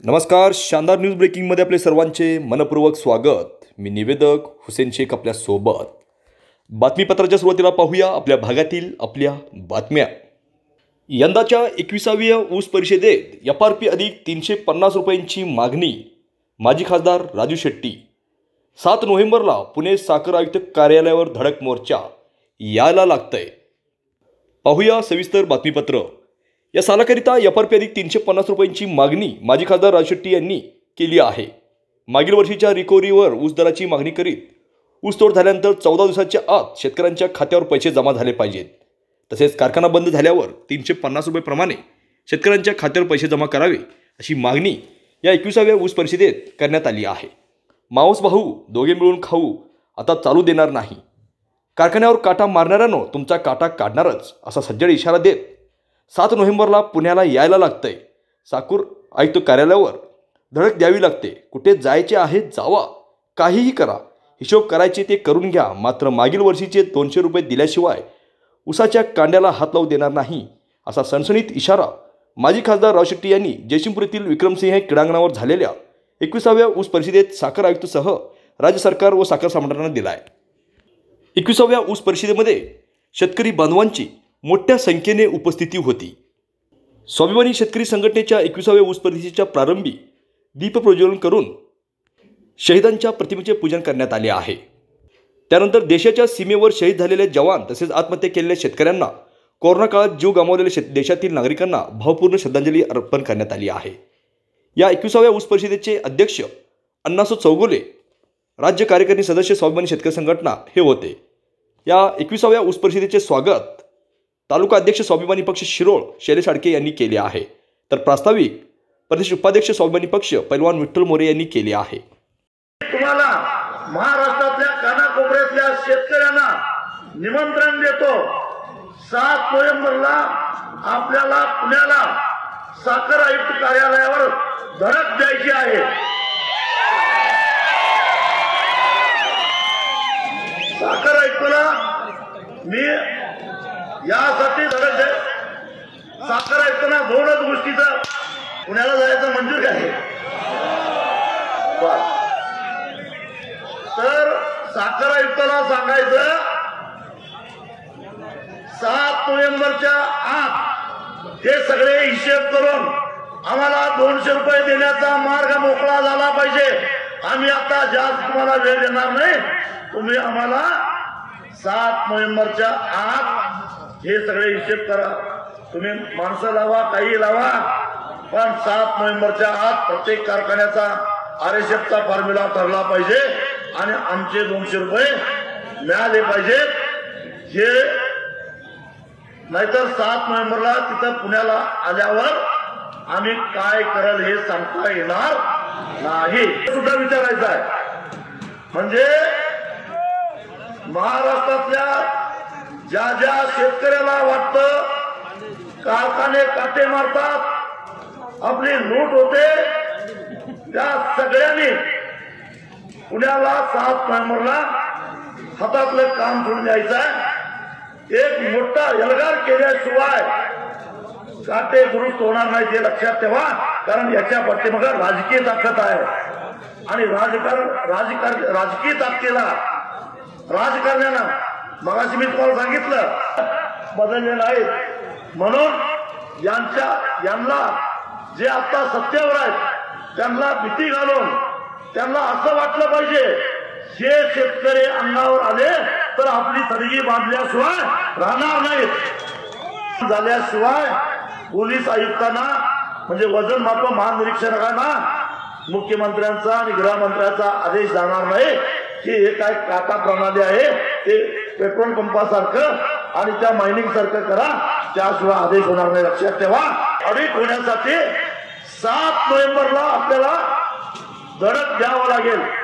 नमस्कार, शानदार न्यूज ब्रेकिंगमध्ये आपले सर्वांचे मनपूर्वक स्वागत। मी निवेदक हुसेन शेख आपल्या सोबत। बातमीपत्राच्या सुरुवातीला पाहूया आपल्या भागातील आपल्या बातम्या। यंदाच्या 21व्या ऊस परिषदेत FRP अधिक 350 रुपयांची मागणी। माजी खासदार राजू शेट्टी। 7 नोव्हेंबरला पुणे साखर आयुक्त कार्यालयावर धडक मोर्चा यायला लागतंय। पाहूया सविस्तर बातमीपत्र। या सालाकरिता FRP अधिक 350 रुपयांची मागणी माजी खासदार राजू शेट्टी यांनी केली आहे। मागील वर्षीच्या रिकव्हरीवर ऊस दराची मागणी करीत ऊसतोड झाल्यानंतर 14 दिवसाच्या आत शेतकऱ्यांच्या खात्यावर पैसे जमा झाले पाहिजेत। तसेच कारखाना बंद झाल्यावर 350 रुपये प्रमाणे शेतकऱ्यांच्या खात्यावर पैसे जमा करावे अशी मागणी या 21व्या ऊस परिषदेत करण्यात आली आहे। माऊस भाऊ दोघे मिळून खाऊ आता चालू देणार नाही। कारखान्यावर काटा मारणाऱ्यांनो तुमचा काटा काढणारच असा सज्जड इशारा देत 7 नोव्हेंबरला पुण्याला यायला लागतंय। साखर आयुक्त कार्यालयावर धडक द्यावी लागते। कुठे जायचे आहे जावा, काहीही करा, हिशोब करायचे ते करून घ्या, मात्र मागील वर्षीचे 200 रुपये दिल्याशिवाय ऊसाच्या कांड्याला हात लावू देणार नाही असा सणसणीत इशारा माजी खासदार राजू शेट्टी यांनी जयसिंगपूर येथील विक्रमसिंह क्रीडांगणावर झालेल्या 21व्या ऊस परिषदेत साखर आयुक्तसह राज्य सरकार व साखर सम्राटांना दिला आहे। 21व्या ऊस परिषदेमध्ये शेतकरी बांधवांची मोठ्या संख्येने उपस्थिती होती। स्वाभिमानी शेतकरी संघटनेच्या 21व्या ऊस परिषदेच्या प्रारंभी दीप प्रज्वलन करून शहीदांच्या प्रतिमेचे पूजन करण्यात आले आहे। त्यानंतर देशाच्या सीमेवर शहीद झालेले जवान तसेच आत्महत्या केलेल्या शेतकऱ्यांना, कोरोना काळात जीव गमावलेल्या देशातील नागरिकांना भावपूर्ण श्रद्धांजली अर्पण करण्यात आली आहे। या 21व्या ऊस परिषदेचे अध्यक्ष अण्णासाहेब चौगुले, राज्य कार्यकारिणी सदस्य स्वाभिमानी शेतकरी संघटना हे होते। या 21व्या ऊस परिषदेचे स्वागत तालुका अध्यक्ष स्वाभिमानी पक्ष शिरोळ शैलेश आडके यांनी केले आहे, तर प्रास्ताविक प्रदेश उपाध्यक्ष स्वाभिमानी पक्ष पैलवान विठ्ठल मोरे यांनी केले आहे। तुम्हाला महाराष्ट्रातल्या कानाकोपऱ्यातल्या शेतकऱ्यांना निमंत्रण देतो। 7 नोव्हेंबरला आपल्याला पुण्याला साखर आयुक्त कार्यालयावर धडक द्यायची आहे। साखर आयुक्ताला मी यासाठी धडक दे, साखर आयुक्तांना 2च गोष्टीचं पुण्याला जायचं मंजूर आहे। तर साखर आयुक्ताला सांगायचं 7 नोव्हेंबरच्या आत हे सगळे हिशेब करून आम्हाला 200 रुपये देण्याचा मार्ग मोकळा झाला पाहिजे। आम्ही आता जास्त तुम्हाला वेळ देणार नाही, तुम्ही आम्हाला 7 नोव्हेंबरच्या आत हे सगळे हिशेब करा। तुम्ही माणसं लावा, काही लावा, पण 7 नोव्हेंबरच्या आत प्रत्येक कारखान्याचा RSFचा फॉर्म्युला ठरला पाहिजे आणि आमचे 200 रुपये मिळाले पाहिजेत। हे नाहीतर 7 नोव्हेंबरला तिथं पुण्याला आल्यावर आम्ही काय करल हे सांगता येणार नाही सुद्धा विचारायचं आहे। म्हणजे महाराष्ट्रातल्या ज्या ज्या शेतकऱ्याला वाटतं कारखाने काटे मारतात, आपली लूट होते, त्या सगळ्यांनी पुण्याला 7 नोव्हेंबरला हातातलं काम सोडून द्यायचं आहे। एक मोठा एल्गार केल्याशिवाय काटे दुरुस्त होणार नाही हे लक्षात ठेवा, कारण याच्या पाठीमागे राजकीय ताकद आहे आणि राजकीय ताकदीला राजकारण्यानं मगाशी मी तुम्हाला सांगितलं बदललेलं आहे। म्हणून यांना जे आता सत्तेवर आहेत त्यांना भीती घालून त्यांना असं वाटलं पाहिजे हे शेतकरी अंगावर आले तर आपली थडगी बांधल्याशिवाय राहणार नाहीत। झाल्याशिवाय पोलीस आयुक्तांना म्हणजे वजन माप महानिरीक्षकांना मुख्यमंत्र्यांचा आणि गृहमंत्र्यांचा आदेश जाणार नाही की हे काय काटा प्रणाली आहे ते पेट्रोल पंपासारखं आणि त्या मायनिंग सारखं करा, त्याशिवाय आदेश होणार नाही। लक्षात ठेवा, ऑडिट होण्यासाठी 7 नोव्हेंबरला आपल्याला धडक द्यावं लागेल।